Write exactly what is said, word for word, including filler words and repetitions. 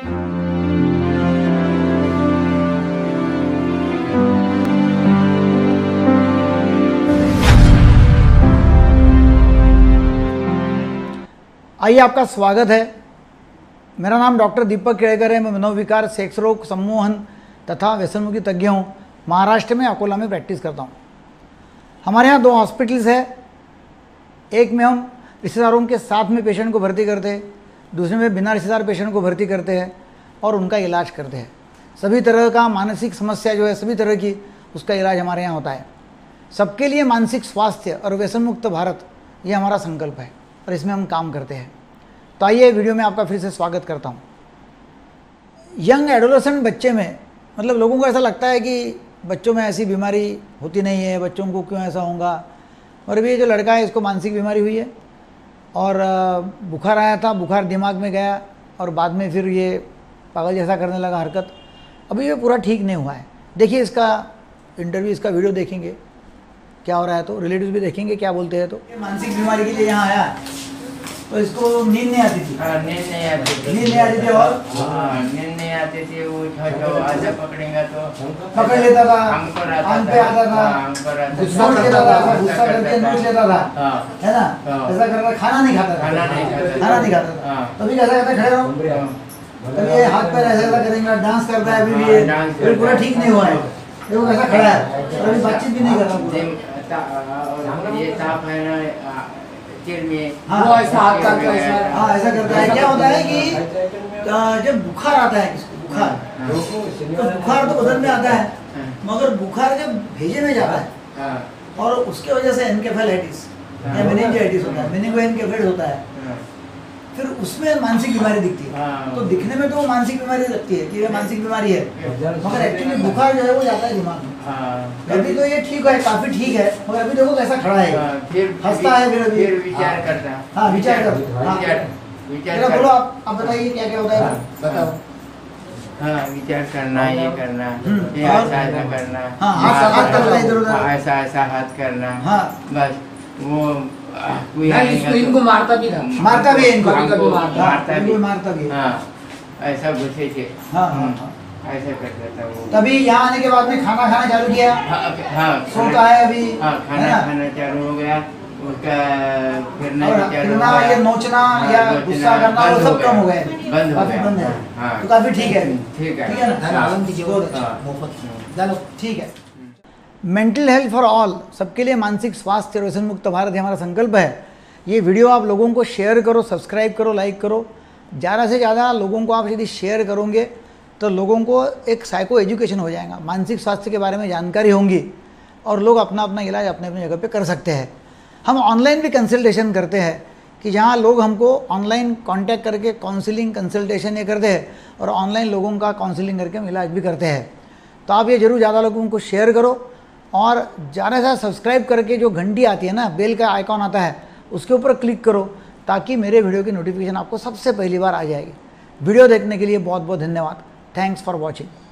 आइए, आपका स्वागत है। मेरा नाम डॉक्टर दीपक केड़कर है। मैं मनोविकार, सेक्स रोग, सम्मोहन तथा व्यसनमुक्ति तज्ञ हूँ। महाराष्ट्र में अकोला में प्रैक्टिस करता हूँ। हमारे यहाँ दो हॉस्पिटल्स है। एक में हम रिश्तेदारों के साथ में पेशेंट को भर्ती करते हैं, दूसरे में बिना रिश्तेदार पेशेंट को भर्ती करते हैं और उनका इलाज करते हैं। सभी तरह का मानसिक समस्या जो है, सभी तरह की, उसका इलाज हमारे यहाँ होता है। सबके लिए मानसिक स्वास्थ्य और व्यसन मुक्त भारत, ये हमारा संकल्प है और इसमें हम काम करते हैं। तो आइए, वीडियो में आपका फिर से स्वागत करता हूँ। यंग एडोलेसेंट बच्चे में, मतलब लोगों को ऐसा लगता है कि बच्चों में ऐसी बीमारी होती नहीं है, बच्चों को क्यों ऐसा होगा। और अभी ये जो लड़का है, इसको मानसिक बीमारी हुई है और बुखार आया था, बुखार दिमाग में गया और बाद में फिर ये पागल जैसा करने लगा हरकत। अभी ये पूरा ठीक नहीं हुआ है। देखिए इसका इंटरव्यू, इसका वीडियो देखेंगे क्या हो रहा है, तो रिलेटिव्स भी देखेंगे क्या बोलते हैं। तो मानसिक बीमारी के लिए यहाँ आया तो इसको नींद नहीं आती थी। हाँ, नींद नहीं आती थी। नींद नहीं आती थी और हाँ, नींद नहीं आती थी। वो जो आजा पकड़ेगा तो पकड़ लेता था, हमको आंख पे आता था, नोच लेता था, गुस्सा करके नोच लेता था, है ना। ऐसा करता, खाना नहीं खाता था, खाना नहीं खाता खाना नहीं खाता था। तभी कैसा करता, खड़े रहो, तभी ये हाथ पैर ऐसा करेंगे, डांस करता है। अभी भी ये पूरा ठीक नहीं हुआ है, देखो कैसा खड़ा है, अभी बातचीत भी नहीं कर रहा। ये ताप है ना, में हाँ, वो ऐसा हाथ करता है। हाँ, ऐसा करता है। क्या होता है कि जब बुखार आता है, किसको बुखार, तो बुखार तो बदन में आता है, मगर बुखार जब भेजे में जाता है और उसके वजह से एनकेफेलाइटिस या मेनिंजाइटिस होता है, मेनिंगोएन्केफेलाइटिस होता है, फिर उसमें मानसिक बीमारी दिखती है। तो दिखने में तो वो मानसिक बीमारी लगती है कि ये मानसिक बीमारी है, मगर एक्चुअली बुखार जो है वो जाता है दिमाग में। अभी तो ये ठीक है, काफी ठीक है, मगर अभी देखो कैसा खड़ा है, हंसता है, फिर अभी विचार करता है। हाँ, विचार कर, विचार बोलो। आप आप बताइए क्या क्या होता है, बताओ। हाँ, विचार करना, ये करना, ये ऐसा ऐसा करना, हाथ करना, इधर उधर ऐसा ऐसा हाथ करना। हाँ, बस वो कोई इसको इनको मारता भी था, मारता भी है इनको, कभी मारता भी, मारता भी। हाँ, ऐसा घुसे थे। हाँ हाँ, ऐसा करता था वो। तभी यहाँ आने के बाद में खाना खाना चालू किया। हाँ, सोता है अभी। हाँ, खाना खाना चालू हो गया, उसका फिरना भी चालू हो गया, ये नोचना या गुस्सा करना वो सब कम हो गए, बंद हो काफी बंद है। हाँ, तो काफी ठीक है, ठीक है, ठीक है ना, ठीक है। मेंटल हेल्थ फॉर ऑल, सबके लिए मानसिक स्वास्थ्य और व्यसन मुक्त भारत हमारा संकल्प है। ये वीडियो आप लोगों को शेयर करो, सब्सक्राइब करो, लाइक करो। ज़्यादा से ज़्यादा लोगों को आप यदि शेयर करोगे तो लोगों को एक साइको एजुकेशन हो जाएगा, मानसिक स्वास्थ्य के बारे में जानकारी होंगी और लोग अपना अपना इलाज अपने अपनी जगह पे कर सकते हैं। हम ऑनलाइन भी कंसल्टेशन करते हैं कि जहाँ लोग हमको ऑनलाइन कांटेक्ट करके काउंसलिंग कंसल्टेशन ये करते हैं और ऑनलाइन लोगों का काउंसलिंग करके हम इलाज भी करते हैं। तो आप ये जरूर ज़्यादा लोगों को शेयर करो और ज़्यादा से ज़्यादा सब्सक्राइब करके जो घंटी आती है ना, बेल का आइकॉन आता है, उसके ऊपर क्लिक करो ताकि मेरे वीडियो की नोटिफिकेशन आपको सबसे पहली बार आ जाएगी। वीडियो देखने के लिए बहुत बहुत धन्यवाद। Thanks for watching.